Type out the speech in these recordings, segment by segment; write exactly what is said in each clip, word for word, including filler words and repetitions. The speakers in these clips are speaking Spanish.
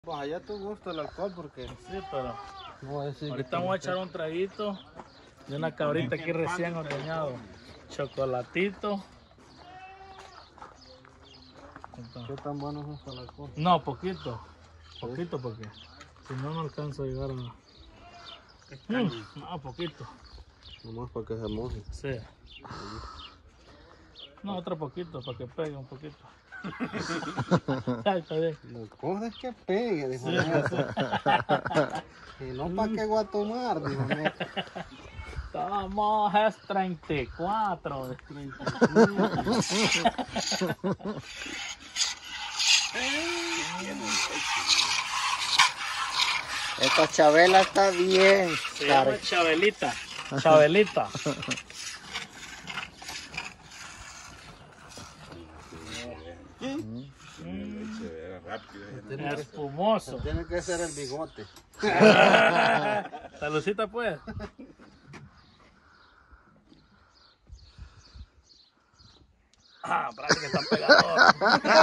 Pues allá tu gusto el alcohol porque... Sí, pero No, ese ahorita vamos a echar un traguito de una cabrita aquí recién ordeñado. Chocolatito. ¿Qué tan bueno es el alcohol? No, poquito. Poquito porque si no, no alcanzo a llegar a... Mm, no, poquito. Nomás para que se moje. Sí. No, otro poquito para que pegue un poquito. Ya, está bien. La cosa es que pegue, dijo Sí, Neto. sí. Y no para qué voy a tomar, dijo Neto. Estamos es treinta y cuatro. Esta Chabela está bien. Se llama Chabelita. Chabelita. Espumoso. Tiene que ser el bigote. Saludcita pues. Ah, parece que están pegados.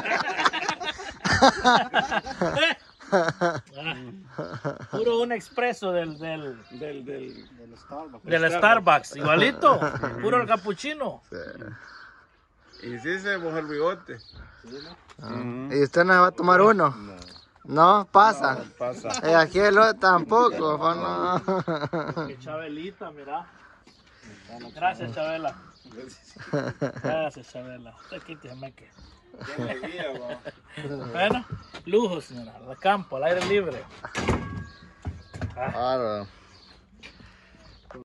Ah, puro un expreso del, del, Del, del, del Starbucks. del Starbucks. Igualito. Puro el capuchino. Y sí se moja el bigote. Ah. ¿Y usted no va a tomar uno? No, No, pasa. no pasa. Y aquí el otro tampoco. Pues no. Que Chabelita, mira. Gracias, Chabela. Gracias, Chabela. Usted quíteme que. Bueno, lujo, señora. De campo, al aire libre. Claro.